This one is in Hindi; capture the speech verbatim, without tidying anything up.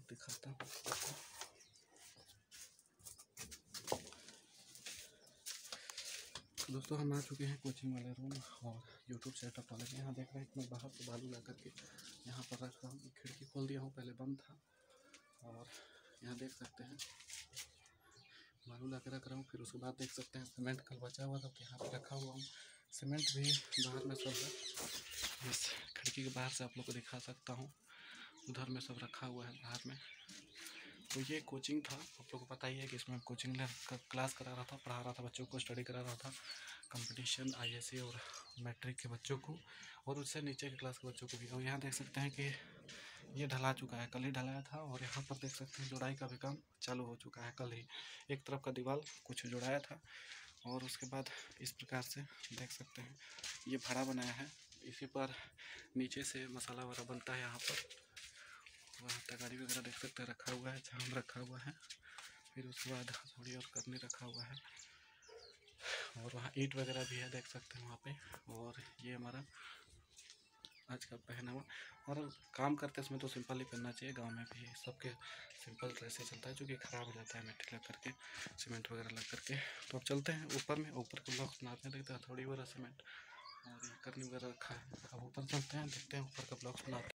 दिखाता हूँ। दोस्तों हम आ चुके हैं कोचिंग वाले रूम और यूट्यूब सेटअप वाले। यहाँ देख रहे हैं कि मैं बाहर से बालू ला करके यहाँ पर रख रहा हूँ। खिड़की खोल दिया हूँ, पहले बंद था। और यहाँ देख सकते हैं बालू ला के रख रहा हूँ। फिर उसके बाद देख सकते हैं सीमेंट कल बचा हुआ था, यहाँ पे रखा हुआ हूँ। सीमेंट भी बाहर में सब है, इस खिड़की के बाहर से आप लोग को दिखा सकता हूँ। उधर में सब रखा हुआ है बाहर में। तो ये कोचिंग था, आप लोग को पता ही है कि इसमें कोचिंग क्लास करा रहा था, पढ़ा रहा था बच्चों को, स्टडी करा रहा था कंपटीशन आईएएस और मैट्रिक के बच्चों को, और उससे नीचे के क्लास के बच्चों को भी। और यहाँ देख सकते हैं कि ये ढला चुका है, कल ही ढलाया था। और यहाँ पर देख सकते हैं जुड़ाई का भी काम चालू हो चुका है कल ही। एक तरफ का दीवार कुछ जुड़ाया था और उसके बाद इस प्रकार से देख सकते हैं ये भाड़ा बनाया है। इसी पर नीचे से मसाला वगैरह बनता है। यहाँ पर वहाँ तगारी वगैरह देख सकते हैं रखा हुआ है, झाम रखा हुआ है। फिर उसके बाद हथौड़ी और करनी रखा हुआ है, और वहाँ ईंट वगैरह भी है, देख सकते हैं वहाँ पे। और ये हमारा आज का पहनावा। और काम करते समय तो सिंपल ही पहनना चाहिए, गांव में भी सबके सिंपल ड्रेस ही चलता है, जो कि ख़राब हो जाता है मिट्टी लग करके, सीमेंट वगैरह लग करके। तो अब चलते हैं ऊपर में, ऊपर के ब्लॉक बनाते हैं, देखते हैं हथौड़ी वगैरह सीमेंट और करनी वगैरह रखा है। अब ऊपर चलते हैं, देखते हैं ऊपर का ब्लॉक बनाते हैं।